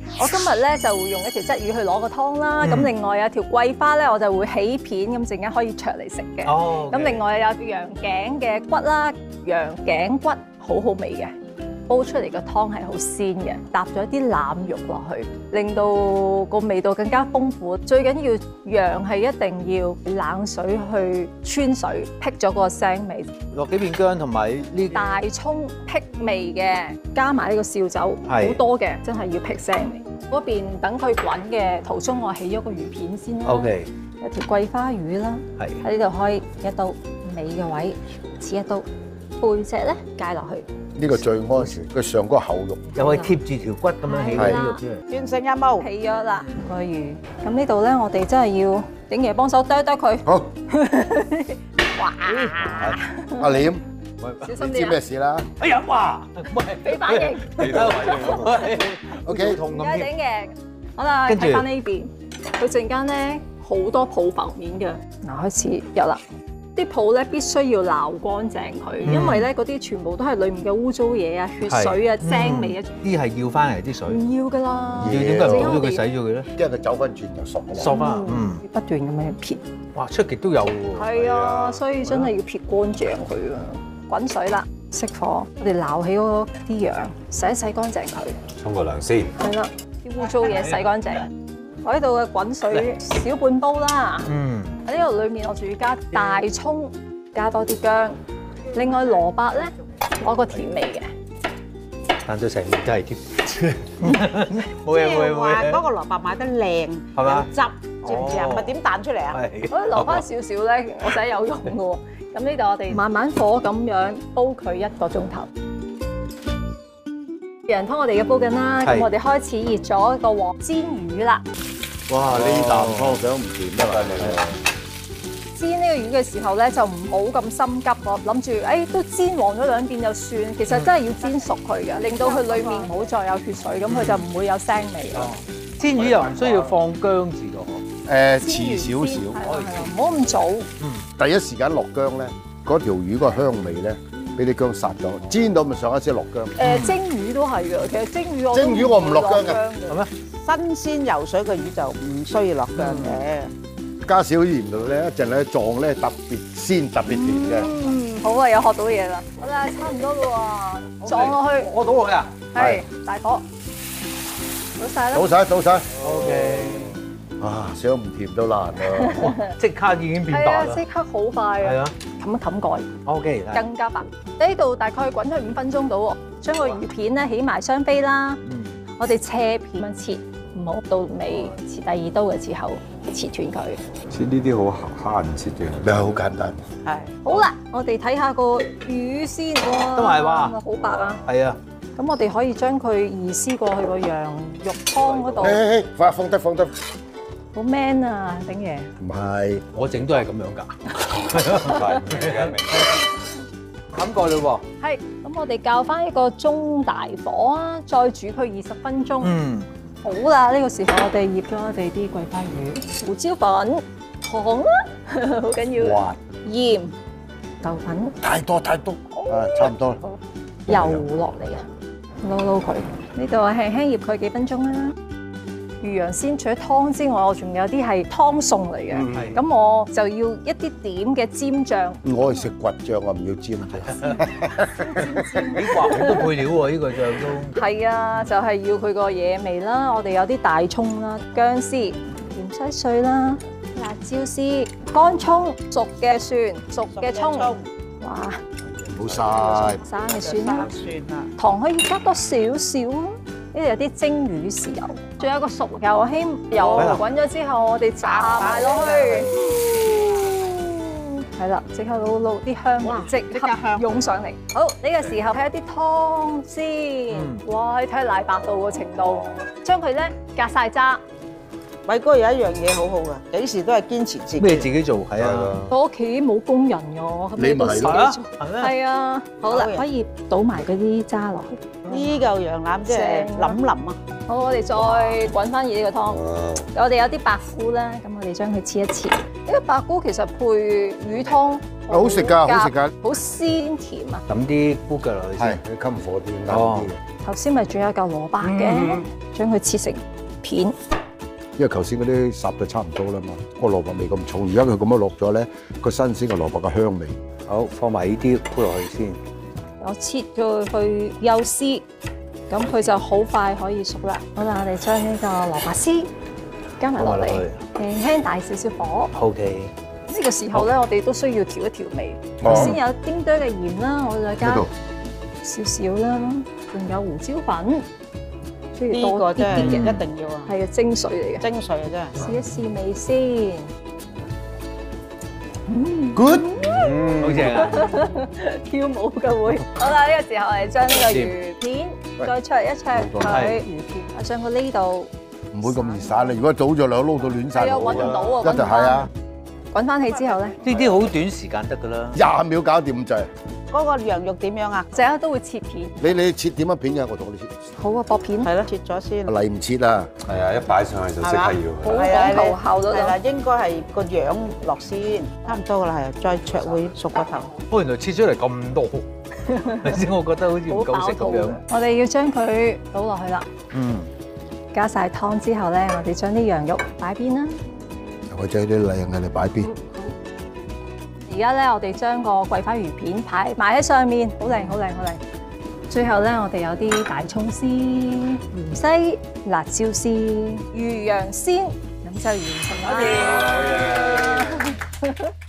我今日咧就會用一條鯽魚去攞個湯啦，咁另外有條桂花咧，我就會起片，咁陣間可以灼嚟食嘅。 哦， 咁另外有羊頸嘅骨啦，羊頸骨好好味嘅，煲出嚟個湯係好鮮嘅，搭咗啲腩肉落去，令到個味道更加豐富。最緊要羊係一定要冷水去穿水，辟咗個腥味。 落幾片薑同埋呢大葱辟味嘅，加埋呢個紹酒，好多嘅，真係要辟腥味。嗰邊等佢滾嘅途中，我起咗個魚片先啦。 OK， 有條桂花魚啦，喺呢度開一刀，尾嘅位切一刀，背脊咧介落去。 呢個最安全，佢上嗰個厚肉又可以貼住條骨咁樣起嗰啲肉出嚟。 完成任務， 起咗啦個魚。咁呢度咧，我哋真係要鼎爺幫手剁佢。 好， 哇！ 阿廉， 小心啲啊！ 你知咩事啦哎呀，哇！喂， 俾反應。 其他位 ？OK， 痛咁而家添。 鼎爺，好啦， 跟住睇翻呢邊，佢陣間咧好多泡浮面嘅。嗱，開始有啦。啲泡咧必須要撈乾淨佢，因為咧嗰啲全部都係裡面嘅污糟嘢啊、血水啊、腥味啊， 啲係要翻嚟啲水， 唔要噶啦。 要點解唔倒咗佢洗咗佢咧？ 因為佢走翻轉就熟啦。 索翻， 不斷咁樣撇。 哇，出極都有喎。 係啊，所以真係要撇乾淨佢啊！滾水啦，熄火，我哋撈起嗰啲羊，洗一洗乾淨佢。 沖個涼先。 係啦，啲污糟嘢洗乾淨。我呢度嘅滾水少半煲啦。喺呢度裏面我仲要加大葱，加多啲薑。另外蘿蔔咧，攞個甜味嘅。 彈到成面都係添。冇即嘢冇嘢冇係話嘢。 嗰個蘿蔔買得靚， 係嘛有汁，知唔知啊？咪點彈出嚟啊？ 係。 我留翻少少咧，我仔有用嘅喎。咁呢度我哋慢慢火咁樣煲佢1個鐘頭。羊湯我哋嘅煲緊啦，咁我哋開始熱咗個鑊煎魚啦。 哇！呢啖湯想唔掂啊！ 煎呢個魚嘅時候咧，就唔好咁心急喎，諗住都煎黃咗兩邊就算。其實真係要煎熟佢嘅，令到佢裡面唔好再有血水，咁佢就唔會有腥味咯。 煎魚又唔需要放薑字㗎遲少少， 唔好咁早。 第一時間落薑咧，嗰條魚個香味咧，俾啲薑殺咗。煎到咪上一先落薑。 蒸魚都係㗎，其實蒸魚我唔落薑嘅， 係咩？ 新鮮游水嘅魚就唔需要落薑嘅。 加少鹽度咧，一陣咧撞咧特別鮮特別甜嘅。 好啊，又學到嘢啦。好啦，差唔多啦喎，撞落去。 我倒落去啊？ 係大火，倒晒啦。 倒晒。 OK。 啊，想唔甜都難啊！ 即刻已經變白啦。 即刻好快啊！ 係啊。 冚一冚蓋。 OK。 更加白。呢度大概滾佢5分鐘到喎，將個魚片咧起埋雙飛啦。我哋斜片咁切，唔好到尾切第2刀嘅時候切斷佢。 切呢啲好慳切嘅， 咪好簡單。 係。 好啦，我哋睇下個魚先喎。 都係話好白啊！ 係啊。 咁我哋可以將佢移師過去個羊肉湯嗰度。 快放得。 好 man 啊，鼎爺！ 唔係， 我整都係咁樣㗎。 明冚過啦喎。 係，咁我哋較翻一個中大火啊，再煮佢20分鐘。好啦，呢個時候我哋醃咗我哋啲桂花魚、胡椒粉、糖啦，好緊要。 哇！ 鹽、豆粉。 太多，差唔多啦。 油落嚟啊，撈佢。呢度輕輕醃佢幾分鐘啦。魚羊鮮除咗湯之外，我仲有啲係湯餸嚟嘅。咁我就要一啲點嘅尖醬。 我係食骨醬，我唔要尖醬。 你話好多配料喎，呢個醬都。 係啊，就係要佢個野味啦。我哋有啲大葱啦、薑絲、芫茜碎啦、辣椒絲、乾葱、熟嘅蒜、熟嘅葱。哇！ 冇晒。 生嘅蒜啦， 算啦。 糖可以加多少少咯。呢度有啲蒸魚豉油，仲有個熟油希油滾咗之後，我哋炸埋落去。係啦，即刻撈啲香味即刻湧上嚟。好，呢個時候睇一啲湯先。哇，你睇奶白到個程度，將佢咧隔晒渣。 偉哥有一樣嘢好好㗎，幾時都係堅持自己。 咩自己做？係啊。 我屋企冇工人㗎， 你咪係咯。 係啊，好啦，可以倒埋嗰啲渣落去。 呢嚿羊腩即係腍腍啊！ 好，我哋再滾翻熱呢個湯。我哋有啲白菇啦，咁我哋將佢切一切。呢個白菇其實配魚湯好食㗎，好食㗎， 好鮮甜啊！ 抌啲菇腳落去係先。 佢襟火啲啱哦啲嘅。 頭先咪仲有嚿蘿蔔嘅，將佢切成片。 因為頭先嗰啲烚到差唔多啦嘛，個蘿蔔味咁重，而家佢咁樣落咗咧，個新鮮嘅蘿蔔嘅香味。 好，放埋呢啲菇落去先。 我切咗去幼絲，咁佢就好快可以熟啦。好啦，我哋將呢個蘿蔔絲加埋落嚟，輕輕大少少火。 OK。 呢個時候咧，我哋都需要調一調味。頭先有丁堆嘅鹽啦，我再加少少啦，仲有胡椒粉，需要呢個多啲真係啲嘅， 一定要啊， 係嘅精髓嚟嘅。 精髓啊真係。 試一試味先。 Good， 好正啊！ 跳舞嘅會。好啦，呢個時候我哋將呢個魚片再灼一灼佢，魚片我上個呢度唔會咁易散啦。如果倒咗兩撈到亂晒， 係啊揾唔到啊一定係啊， 滾翻起之後咧， 呢啲好短時間得㗎啦。 20秒搞掂就係。 嗰個羊肉點樣啊？ 成日都會切片。 你切點樣片嘅？我同你切。 好啊，薄片。 係咯，切咗先。 嚟唔切啊！ 係啊，一擺上去就即刻好要。 講求效率係啦， 啊！ 應該係個樣落先，差唔多噶啦，係啊，再灼會熟個頭。 哦，原來切出嚟咁多，頭先我覺得好似唔夠食咁樣。 我哋要將佢倒落去啦。 嗯， 加晒湯之後咧，我哋將啲羊肉擺邊啦。 或者啲靚嘅你擺邊。 而家咧，我哋將個桂花魚片擺埋喺上面，好靚，好靚，好靚。最後咧，我哋有啲大葱絲、芫茜、辣椒絲、魚羊鮮，咁就完成啦。